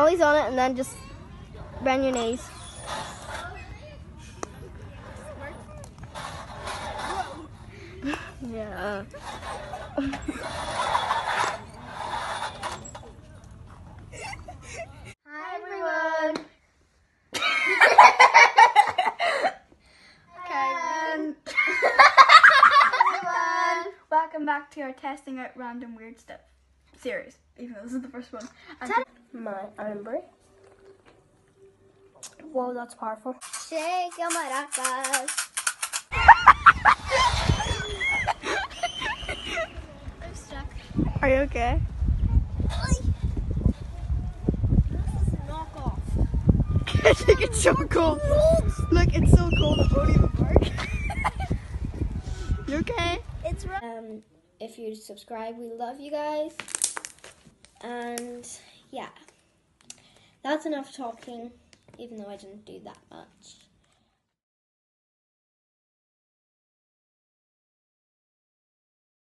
smallies on it and then just bend your knees. Yeah. Hi everyone. Okay. Everyone. Welcome back to our testing out random weird stuff series. Even though this is the first one. My armbar. Whoa, that's powerful. Shake your maracas. I'm stuck. Are you okay? This is a knockoff. I think it's so cold. Look, it's so cold it won't even work. You okay? It's if you subscribe, we love you guys. And yeah, that's enough talking, even though I didn't do that much.